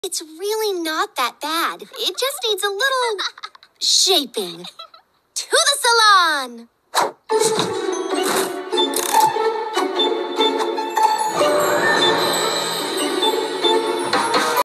It's really not that bad. It just needs a little shaping. To the salon!